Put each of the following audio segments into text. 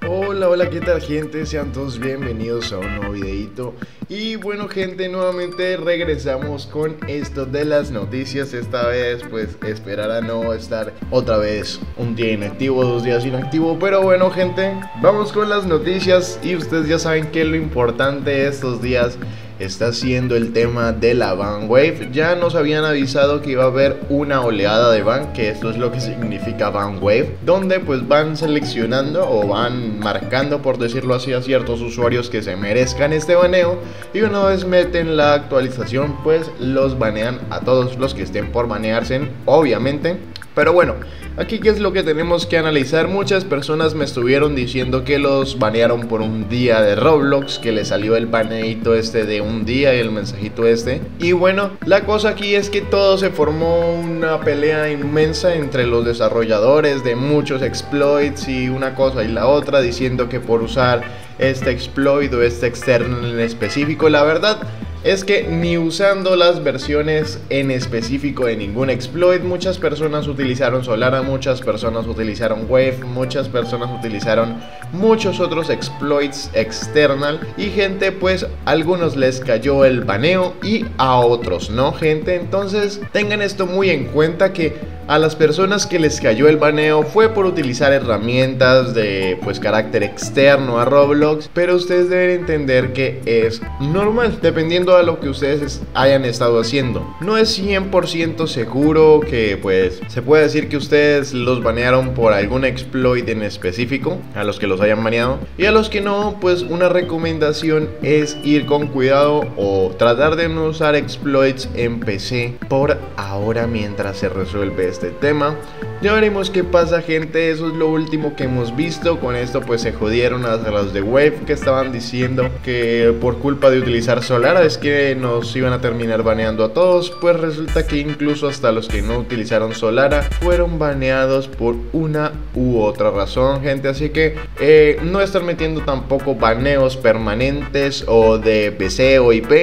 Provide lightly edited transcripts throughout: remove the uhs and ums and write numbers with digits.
Hola, hola, ¿qué tal, gente? Sean todos bienvenidos a un nuevo videito. Y bueno, gente, nuevamente regresamos con esto de las noticias. Esta vez pues esperar a no estar otra vez un día inactivo, 2 días inactivo. Pero bueno, gente, vamos con las noticias. Y ustedes ya saben que lo importante de estos días está siendo el tema de la ban wave. Ya nos habían avisado que iba a haber una oleada de ban, que esto es lo que significa ban wave, donde pues van seleccionando o van marcando, por decirlo así, a ciertos usuarios que se merezcan este baneo, y una vez meten la actualización pues los banean a todos los que estén por banearse, obviamente. Pero bueno, aquí qué es lo que tenemos que analizar. Muchas personas me estuvieron diciendo que los banearon por un día de Roblox, que le salió el baneito este de un día y el mensajito este. Y bueno, la cosa aquí es que todo se formó una pelea inmensa entre los desarrolladores de muchos exploits y una cosa y la otra, diciendo que por usar este exploit o este externo en específico, la verdad es que ni usando las versiones en específico de ningún exploit, muchas personas utilizaron Solara, muchas personas utilizaron Wave, muchas personas utilizaron muchos otros exploits external, y gente, pues a algunos les cayó el baneo y a otros no, gente. Entonces tengan esto muy en cuenta, que a las personas que les cayó el baneo fue por utilizar herramientas de pues carácter externo a Roblox, pero ustedes deben entender que es normal dependiendo a lo que ustedes hayan estado haciendo. No es 100% seguro que pues se puede decir que ustedes los banearon por algún exploit en específico, a los que los hayan baneado, y a los que no, pues una recomendación es ir con cuidado o tratar de no usar exploits en PC por ahora mientras se resuelve este tema. Ya veremos qué pasa, gente. Eso es lo último que hemos visto. Con esto pues se jodieron hasta los de Wave, que estaban diciendo que por culpa de utilizar Solara es que nos iban a terminar baneando a todos. Pues resulta que incluso hasta los que no utilizaron Solara fueron baneados por una u otra razón, gente. Así que no están metiendo tampoco baneos permanentes o de PC o IP.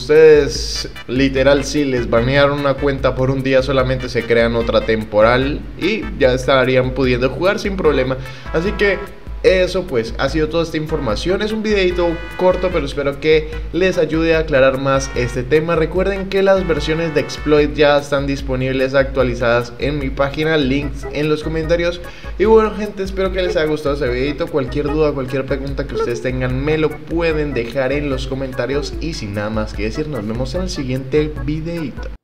Ustedes literal, si les banearon una cuenta por un día, solamente se crean otra temporal y ya estarían pudiendo jugar sin problema. Así que eso pues ha sido toda esta información. Es un videito corto, pero espero que les ayude a aclarar más este tema. Recuerden que las versiones de exploit ya están disponibles, actualizadas en mi página, links en los comentarios. Y bueno, gente, espero que les haya gustado este videito. Cualquier duda, cualquier pregunta que ustedes tengan, me lo pueden dejar en los comentarios. Y sin nada más que decir, nos vemos en el siguiente videito.